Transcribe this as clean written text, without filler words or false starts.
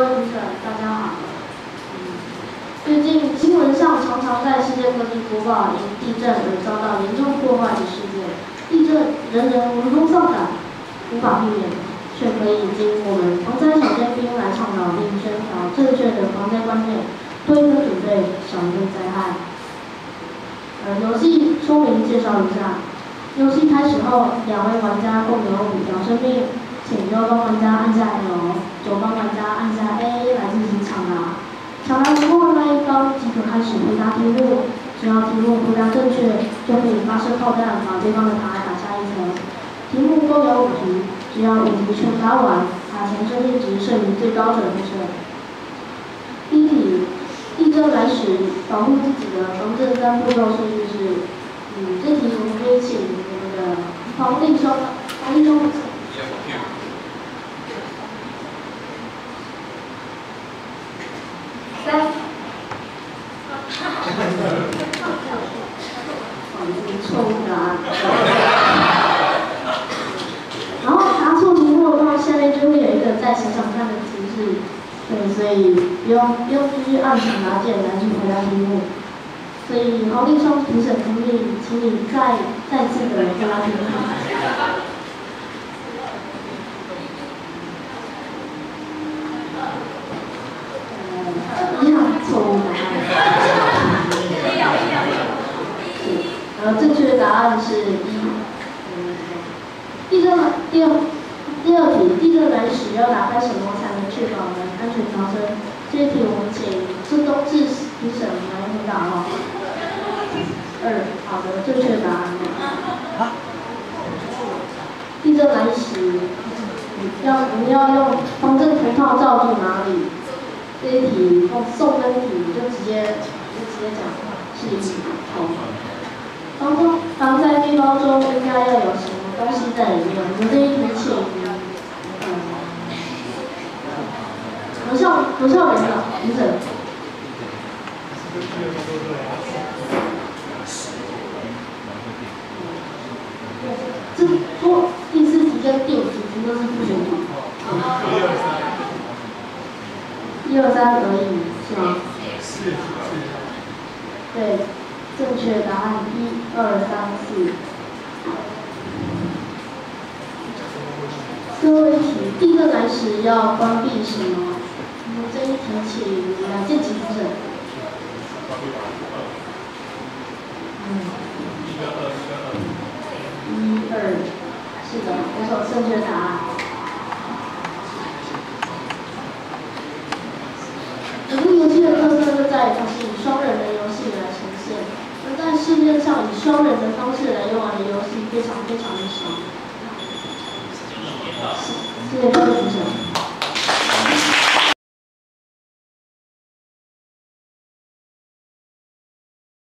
各位评审，大家好。最近新闻上常常在世界各地播报因地震而遭到严重破坏的事件。地震人人闻风丧胆，无法避免，却可以经我们防灾小尖兵来倡导并宣传正确的防灾观念，多一个准备，少一个灾害。游戏说明介绍如下：游戏开始后，两位玩家共有5条生命，请右方玩家按下 L， 左方玩家按下 A 来进行抢答。抢答成功的那一方即可开始回答题目，只要题目回答正确，就可以发射炮弹把对方的塔打下一层。题目共有5题，只要5题全答完，塔前生命值剩余最高者获胜。第一题，地震来时，保护自己的防震3步骤顺序是：这题我们可以请我们的黄立兄错误答案。然后答错题目的话，下面就会有一个再想想看的提示，对，所以不用继续按抢答键来去回答题目。所以黄立兄评审请你再次的回答题目。一样错误答案。正确的答案是地震第二题，地震来时要打开什么才能确保能安全逃生？这一题我们请孙东志评审来回答哦。好的，正确答案。地震来时，我们要用防震头套罩住哪里？这一题送分题就直接讲是一题头。防灾背包中应该要有什么东西在里面？我们这一题请何校园的评审。这第4题跟第5题都是复选题。1、2、3可以是吗？对，正确答案1、2、3、4。最后一题，地震来时要关闭什么？我们这一题请梁建奇评审。1、2，是的，没错，正确答案。整个游戏的特色就在于它是以双人的游戏来呈现，而在市面上以双人的方式来游玩的游戏非常的少。谢谢各位评审。